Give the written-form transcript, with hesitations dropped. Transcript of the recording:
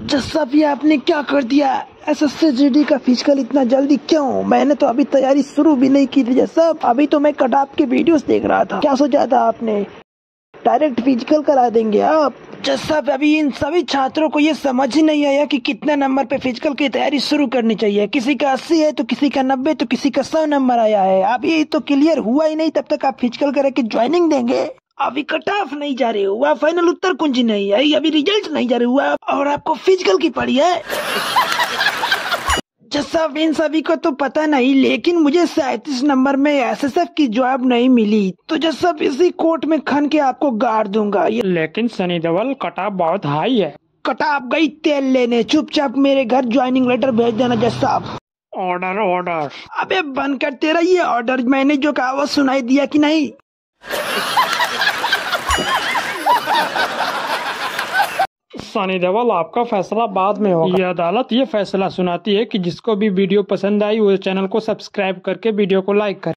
जस्सा भी आपने क्या कर दिया? SSCGD का फिजिकल इतना जल्दी क्यों? मैंने तो अभी तैयारी शुरू भी नहीं की थी जस्सा। अभी तो मैं कट ऑफ के वीडियोस देख रहा था। क्या सोचा था आपने? डायरेक्ट फिजिकल करा देंगे आप? जस्सा अभी इन सभी छात्रों को ये समझ ही नहीं आया कि कितने नंबर पे फिजिकल की तैयारी शुरू करनी चाहिए। किसी का 80 है तो किसी का 90 तो किसी का 100 नंबर आया है। अभी तो क्लियर हुआ ही नहीं, तब तक आप फिजिकल करा के ज्वाइनिंग देंगे? अभी कट ऑफ नहीं जा रहे हुआ, फाइनल उत्तर कुंजी नहीं आई, अभी रिजल्ट नहीं जा रहे हुआ और आपको फिजिकल की पड़ी है। जस्सा इन सभी को तो पता नहीं, लेकिन मुझे 37 नंबर में SSF की जॉब नहीं मिली तो जस्सा इसी कोर्ट में खन के आपको गाड़ दूंगा। लेकिन सनी देओल कट ऑफ बहुत हाई है। कट ऑफ गई तेल लेने, चुपचाप मेरे घर ज्वाइनिंग लेटर भेज देना जस्सा। Order order. अबे बंद कर तेरा ये ऑर्डर, मैंने जो कहा वो सुनाई दिया कि नहीं? सनी देओल आपका फैसला बाद में होगा। ये अदालत ये फैसला सुनाती है कि जिसको भी वीडियो पसंद आई वो चैनल को सब्सक्राइब करके वीडियो को लाइक करे।